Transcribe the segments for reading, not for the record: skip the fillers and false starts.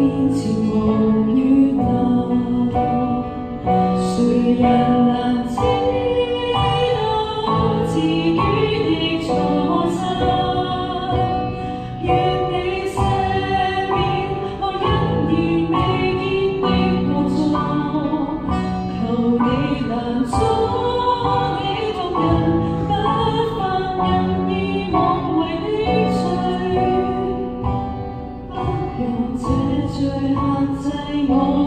面前無怨怒，誰人能知道自己的錯失？願你赦免我因而未見的過錯，求你攔阻你僕人不犯任意妄為的罪，不用這罪限制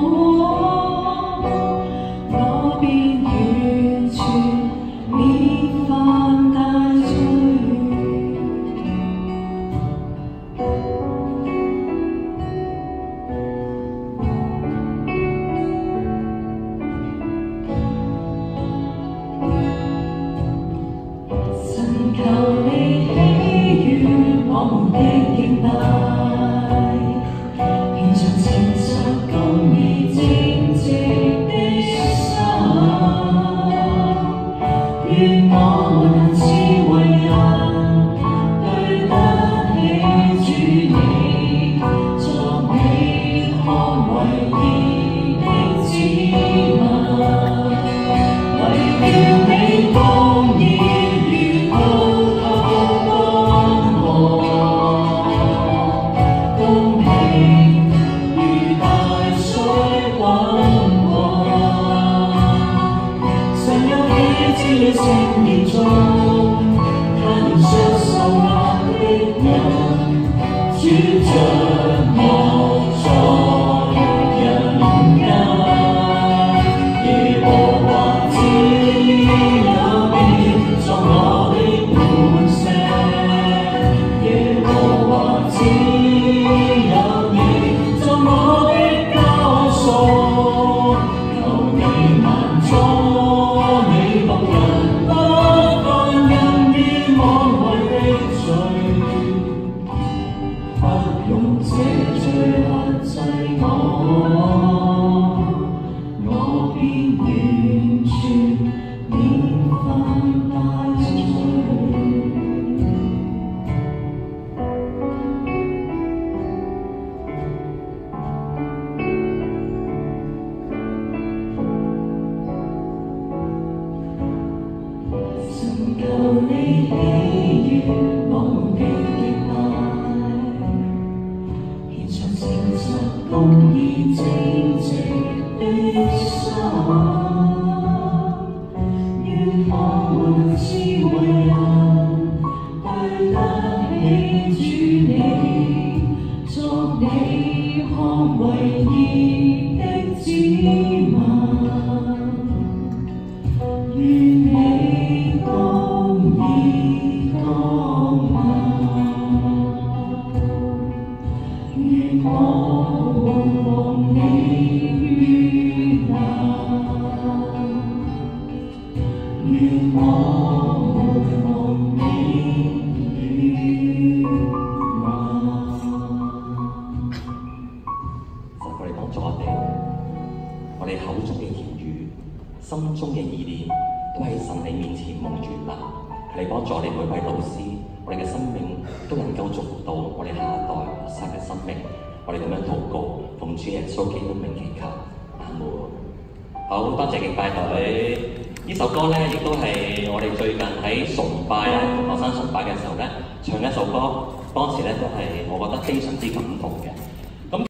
我便完全免犯大罪。神求你喜悅我們的敬拜，獻上誠實公義正直的心，願我能智慧人對得起主你，作你看為義的子民，為了你公義如滔滔江河，公平如大水滾過，神有喜知於聖言中，他憐恤受壓的人，主將我在人間，耶和華只有你作我的磐石，耶和華只有你作我的救贖，求你攔阻你僕人不犯任意妄為的罪，不用這罪限制我便完全免犯大罪。神求你喜悅我們的敬拜，獻上誠實公義正直的心，願我們智慧人對得起主你，作你看為義的子民，願你公義光芒，願我蒙你悅納，願我蒙你悅納。 神佢哋幫助我哋口中嘅言語、心中嘅意念，都喺神你面前蒙悅納。求你幫助我哋每位老師，我哋嘅生命都能夠祝福到我哋下一代學生嘅生命。我哋咁樣禱告，奉主耶穌基督名祈求，阿門。好多謝敬拜隊。呢首歌咧，亦都係我哋最近喺崇拜咧，學生崇拜嘅時候咧，唱一首歌，當時咧都係我覺得非常之感動嘅。